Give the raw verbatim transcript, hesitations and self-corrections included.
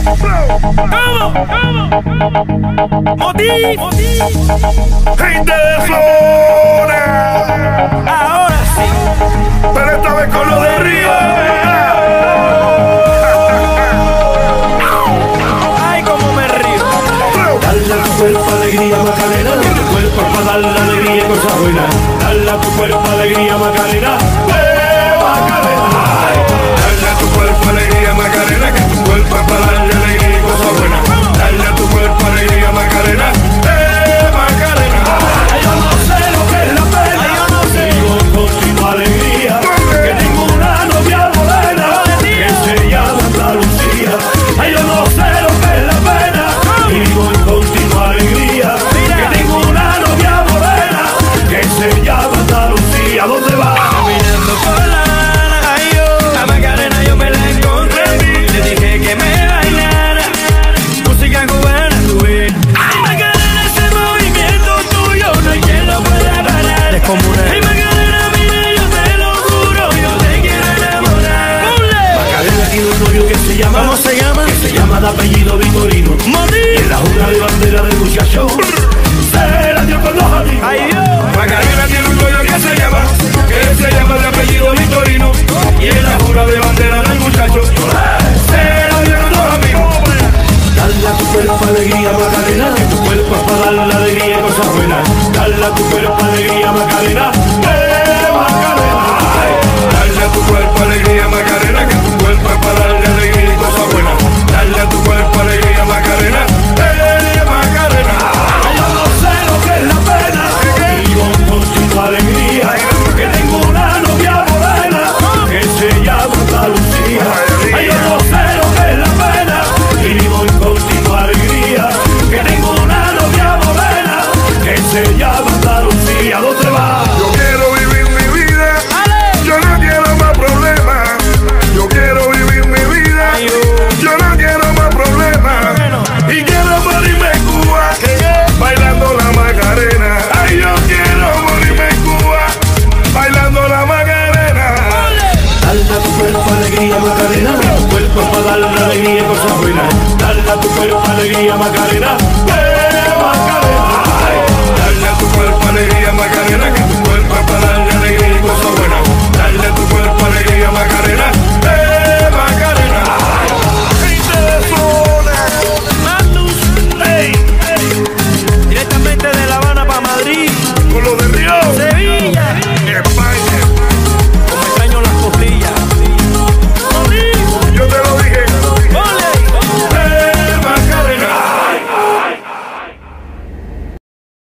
¿Cómo? ¿Cómo? Motiv. Gente de zona. Ahora sí. Pero esta vez con lo de Río. Ay, cómo me río. Dale a tu cuerpo alegría, Macarena. Tu cuerpo para darle alegría y cosas buenas. Dale a tu cuerpo alegría, Macarena. ¡Eh, Macarena! Dale a tu cuerpo alegría, Macarena, que tu cuerpo es para darle alegría y cosas buenas. Dale a tu cuerpo alegría, Macarena. ¡Eh, Macarena! Yo no sé lo que es la pena. Yo no sé. Vivo con tu alegría. Que tengo una novia morena que se llama Andalucía. Ay, yo no sé lo que es la pena. Vivo en continua alegría. Que tengo una novia morena que se llama Andalucía. ¿Dónde va? Caminando por La Habana, ay yo, a Macarena yo me la encontré. Le dije que me bailara música cubana, tu ves. Ay, Macarena, ese movimiento tuyo no hay quien lo pueda parar. Es como una... Ay, Macarena, mira, yo te lo juro, yo te quiero enamorar. Macarena tiene un novio que se llama. ¿Cómo se llama? Que se llama de apellido Vitorino. Motiv. En la jura de bandera del muchacho se la dio con los amigos. Ay Dios. Macarena tiene un novio que se llama, que se llama de apellido Vitorino. Y en la jura de bandera del muchacho se la dieron los amigos. Dale a tu cuerpo alegría, Macarena, que tu cuerpo es para darle alegría y cosas buenas. Dale a tu cuerpo alegría, Macarena, ¡eh, Macarena! Dale a tu cuerpo alegría, Macarena, que tu cuerpo es para darle alegría y cosas buenas. Dale a tu cuerpo alegría, Macarena. ¡Eh, Macarena! Yo no sé lo que es la pena, vivo con tu alegría, que tengo una novia morena que se llama Andalucía. Ay, yo no sé lo que es la pena, vivo en continua alegría, que tengo una novia morena que se llama Andalucía. ¿Dónde va? Yo quiero vivir mi vida, yo no quiero más problemas. Yo quiero vivir mi vida, yo no quiero más problemas. Y quiero morirme en Cuba, bailando la Macarena. Ay, yo quiero morirme en Cuba, bailando la Macarena. Dale a tu cuerpo alegría, Macarena, tu cuerpo es para darle alegría y cosas buenas. Dale a tu cuerpo alegría, Macarena.